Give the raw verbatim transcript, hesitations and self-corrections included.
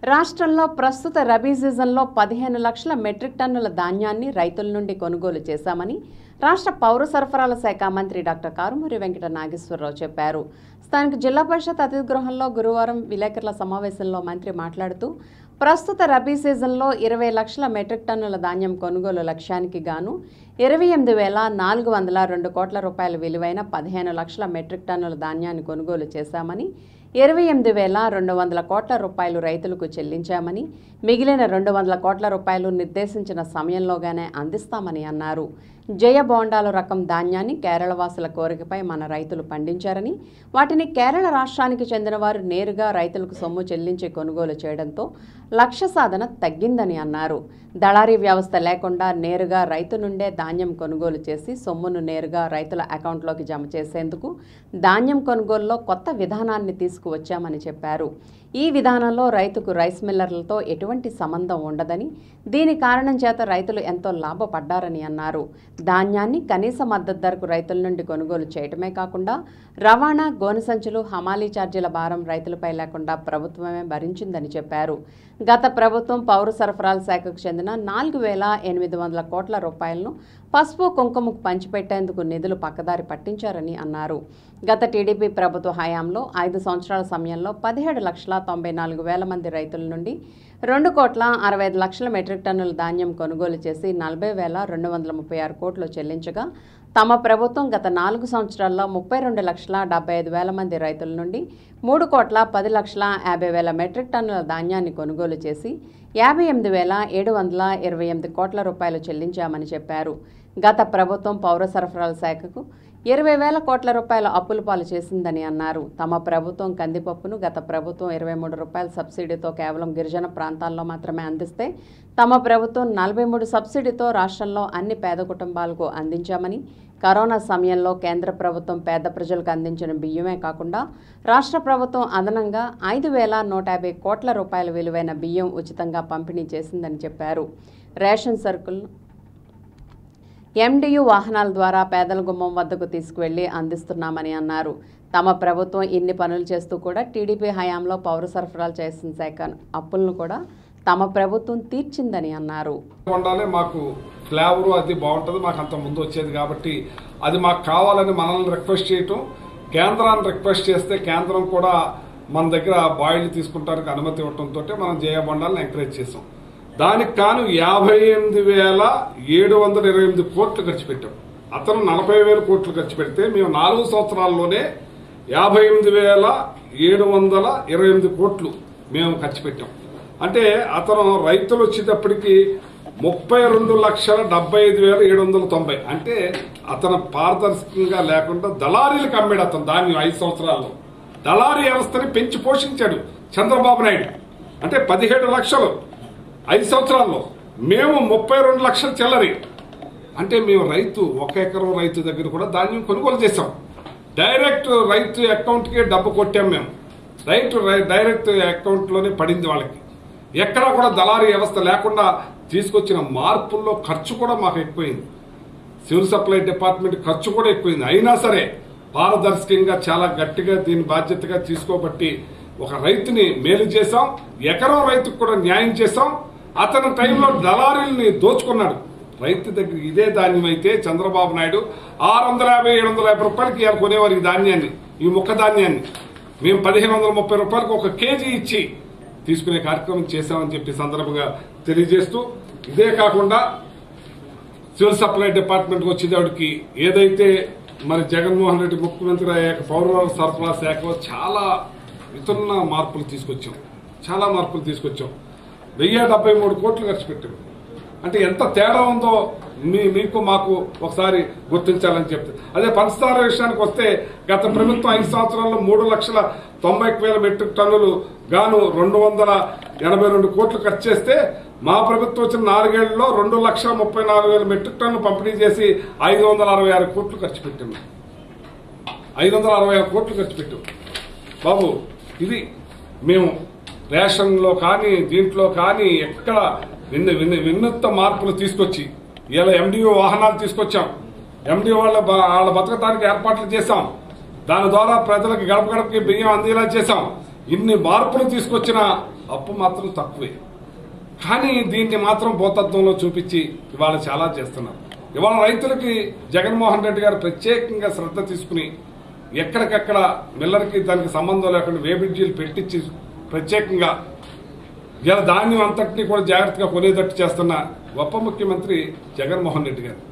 రాష్ట్రంలో ప్రస్తుత రబీ సీజన్లో పదిహేను లక్షల మెట్రిక్ టన్నుల ధాన్యాన్ని రైతుల నుండి కొనుగోలు చేశామని రాష్ట్ర పౌర సరఫరాల శాఖ మంత్రి డాక్టర్ కారుమూరి వెంకట నాగేశ్వరరావు చెప్పారు. స్థానిక జిల్లా పరిషత్ అతిథి గృహంలో గురువారం విలేకరుల సమావేశంలో మంత్రి మాట్లాడుతూ ప్రస్తుత రబీ సీజన్లో ఇరవై లక్షల మెట్రిక్ టన్నుల ధాన్యం కొనుగోలు లక్ష్యానికి గాను ఇరవై ఎనిమిది వేల నాలుగు వందల రెండు కోట్ల రూపాయల విలువైన పదిహేను లక్షల మెట్రిక్ టన్నుల ధాన్యాన్ని కొనుగోలు చేశామని, ఇరవై ఎనిమిది వేల రెండు వందల కోట్ల రూపాయలు రైతులకు చెల్లించామని, మిగిలిన రెండు వందల కోట్ల రూపాయలు నిర్దేశించిన సమయంలోగానే అందిస్తామని అన్నారు. జయ బోండాలు రకం ధాన్యాన్ని కేరళ వాసుల కోరికపై మన రైతులు పండించారని, వాటిని కేరళ రాష్ట్రానికి చెందిన వారు నేరుగా రైతులకు సొమ్ము చెల్లించి కొనుగోలు చేయడంతో లక్ష్య సాధన తగ్గిందని అన్నారు. దళారీ వ్యవస్థ లేకుండా నేరుగా రైతు నుండే ధాన్యం కొనుగోలు చేసి సొమ్మును నేరుగా రైతుల అకౌంట్లోకి జమ చేసేందుకు ధాన్యం కొనుగోలులో కొత్త విధానాన్ని తీసుకువచ్చామని చెప్పారు. ఈ విధానంలో రైతుకు రైస్ మిల్లర్లతో ఎటువంటి సంబంధం ఉండదని, దీని కారణం చేత రైతులు ఎంతో లాభపడ్డారని అన్నారు. ధాన్యాన్ని కనీస మద్దతు ధరకు రైతుల నుండి కొనుగోలు చేయటమే కాకుండా రవాణా, గోనె సంచులు, హమాలీ ఛార్జీల భారం రైతులపై లేకుండా ప్రభుత్వమే భరించిందని చెప్పారు. గత ప్రభుత్వం పౌర సరఫరాల శాఖకు చెందిన నాలుగు వేల ఎనిమిది వందల కోట్ల రూపాయలను పసుపు, కుంకుమకు పంచిపెట్టేందుకు నిధులు పక్కదారి పట్టించారని అన్నారు. గత టీడీపీ ప్రభుత్వ హయాంలో ఐదు సంవత్సరాల సమయంలో పదిహేడు లక్షల తొంభై నాలుగు వేల మంది రైతుల నుండి రెండు కోట్ల అరవై ఐదు లక్షల మెట్రిక్ టన్నుల ధాన్యం కొనుగోలు చేసి నలభై వేల రెండు వందల ముప్పై ఆరు కోట్లు చెల్లించగా, తమ ప్రభుత్వం గత నాలుగు సంవత్సరాల్లో ముప్పై రెండు లక్షల డెబ్బై ఐదు వేల మంది రైతుల నుండి మూడు కోట్ల పది లక్షల యాభై వేల మెట్రిక్ టన్నుల ధాన్యాన్ని కొనుగోలు చేసి యాభై ఎనిమిది వేల ఏడు వందల ఇరవై ఎనిమిది కోట్ల రూపాయలు చెల్లించామని చెప్పారు. గత ప్రభుత్వం పౌర సరఫరాల శాఖకు ఇరవై వేల కోట్ల రూపాయల అప్పుల పాలు చేసిందని అన్నారు. తమ ప్రభుత్వం కందిపప్పును గత ప్రభుత్వం ఇరవై మూడు రూపాయల సబ్సిడీతో కేవలం గిరిజన ప్రాంతాల్లో మాత్రమే అందిస్తే, తమ ప్రభుత్వం నలభై మూడు సబ్సిడీతో రాష్ట్రంలో అన్ని పేద కుటుంబాలకు అందించామని, కరోనా సమయంలో కేంద్ర ప్రభుత్వం పేద ప్రజలకు అందించిన బియ్యమే కాకుండా రాష్ట్ర ప్రభుత్వం అదనంగా ఐదు వేల నూట యాభై కోట్ల రూపాయల విలువైన బియ్యం ఉచితంగా పంపిణీ చేసిందని చెప్పారు. రేషన్ సరుకులను ఎండియు వాహనాల ద్వారా పేదల గుమ్మం వద్దకు తీసుకువెళ్లి అందిస్తున్నామని అన్నారు. తమ ప్రభుత్వం ఇన్ని పనులు చేస్తూ కూడా టీడీపీ హయాంలో పౌర సరఫరాలు చేసిన శాఖ అప్పులను కూడా తమ ప్రభుత్వం తీర్చిందని అన్నారు. మాకు ఫ్లేవర్ అది బాగుంటుంది, మాకు అంత ముందు వచ్చేది కాబట్టి అది మాకు కావాలని మనల్ని రిక్వెస్ట్ చేయటం, కేంద్రాన్ని రిక్వెస్ట్ చేస్తే కేంద్రం కూడా మన దగ్గర బాయిల్ తీసుకుంటానికి అనుమతి ఇవ్వడంతో మనం జయ బొండాలను ఎంకరేజ్ చేసాం. దానికి కాను యాభై ఎనిమిది వేల ఏడు వందల ఇరవై ఎనిమిది కోట్లు ఖర్చు పెట్టాం. అతను నలభై వేల కోట్లు ఖర్చు పెడితే మేము నాలుగు సంవత్సరాల్లోనే యాభై ఎనిమిది వేల ఏడు వందల ఇరవై ఎనిమిది కోట్లు మేము ఖర్చు పెట్టాం. అంటే అతను రైతులు వచ్చేటప్పటికి ముప్పై రెండు లక్షల డెబ్బై ఐదు వేల ఏడు వందల తొంభై అంటే అతను పారదర్శకంగా లేకుండా దళారీలకు అమ్మాడు. అతను దాన్ని ఐదు సంవత్సరాల్లో దళారీ వ్యవస్థని పెంచి పోషించాడు చంద్రబాబు నాయుడు. అంటే పదిహేడు లక్షలు ఐదు సంవత్సరాల్లో, మేము ముప్పై రెండు లక్షలు చిల్లరి. అంటే మేము రైతు ఒక ఎకరం రైతు దగ్గర కూడా ధాన్యం కొనుగోలు చేశాం. డైరెక్ట్ రైతు అకౌంట్కి డబ్బు కొట్టాం మేము. రైతు డైరెక్ట్ అకౌంట్ లోనే పడింది వాళ్ళకి. ఎక్కడా కూడా దళారీ వ్యవస్థ లేకుండా తీసుకొచ్చిన మార్పుల్లో ఖర్చు కూడా మాకు ఎక్కువైంది. సివిల్ సప్లై డిపార్ట్మెంట్ ఖర్చు కూడా ఎక్కువైంది. అయినా సరే పారదర్శకంగా చాలా గట్టిగా దీని బాధ్యతగా తీసుకోబట్టి ఒక రైతుని మేలు చేశాం, ఎకరం రైతుకు కూడా న్యాయం చేశాం. అతని టైంలో దళారీల్ని దోచుకున్నాడు. రైతు దగ్గర ఇదే ధాన్యం అయితే చంద్రబాబు నాయుడు ఆరు వందల యాభై ఏడు వందల యాభై రూపాయలకి కొనేవారు ఈ ధాన్యాన్ని, ఈ ముక్క ధాన్యాన్ని. మేము పదిహేను వందల ముప్పై రూపాయలకు ఒక కేజీ ఇచ్చి తీసుకునే కార్యక్రమం చేశామని చెప్పి సందర్భంగా తెలియజేస్తూ, ఇదే కాకుండా సివిల్ సప్లై డిపార్ట్మెంట్ వచ్చేవాడికి ఏదైతే మరి జగన్మోహన్ రెడ్డి ముఖ్యమంత్రి అయ్యాక పౌర సరఫరా శాఖలో చాలా ఇతరుల మార్పులు తీసుకొచ్చాం చాలా మార్పులు తీసుకొచ్చాం వెయ్యి డెబ్బై మూడు కోట్లు ఖర్చు పెట్టాం. అంటే ఎంత తేడా ఉందో మీ మీకు మాకు ఒకసారి గుర్తించాలని చెప్తే, అదే పంచదార విషయానికి వస్తే గత ప్రభుత్వం ఐదు సంవత్సరాల్లో మూడు లక్షల తొంభై వేల మెట్రిక్ టన్నులు గాను రెండు వందల ఎనభై రెండు కోట్లు ఖర్చు చేస్తే, మా ప్రభుత్వం వచ్చిన నాలుగేళ్లలో రెండు లక్షల ముప్పై నాలుగు వేల మెట్రిక్ టన్నులు పంపిణీ చేసి ఐదు వందల అరవై ఆరు కోట్లు ఖర్చు పెట్టాం. ఐదు వందల అరవై ఆరు కోట్లు ఖర్చు పెట్టాం. బాబు, ఇది మేము రేషన్లో కానీ దీంట్లో కానీ ఎక్కడ విన్న విన్న వినూత్న మార్పులు తీసుకొచ్చి ఇలా ఎండిఓ వాహనాలు తీసుకొచ్చాం. ఎండిఓ వాళ్ళ వాళ్ళ బతకడానికి ఏర్పాట్లు చేశాం. దాని ద్వారా ప్రజలకు గడప గడపకి బియ్యం అందేలా చేశాం. ఇన్ని మార్పులు తీసుకొచ్చిన అప్పు మాత్రం తక్కువే. కానీ దీన్ని మాత్రం భూతత్వంలో చూపించి ఇవాళ చాలా చేస్తున్నారు. ఇవాళ రైతులకి జగన్మోహన్ రెడ్డి గారు ప్రత్యేకంగా శ్రద్ధ తీసుకుని ఎక్కడికక్కడ మిల్లర్కి దానికి సంబంధం లేకుండా వేబిడ్జీలు పెట్టించి ప్రత్యేకంగా ఇలా ధాన్యం అంతటినీ కూడా జాగ్రత్తగా కొనేటట్టు చేస్తున్న గొప్ప ముఖ్యమంత్రి జగన్మోహన్ రెడ్డి గారు.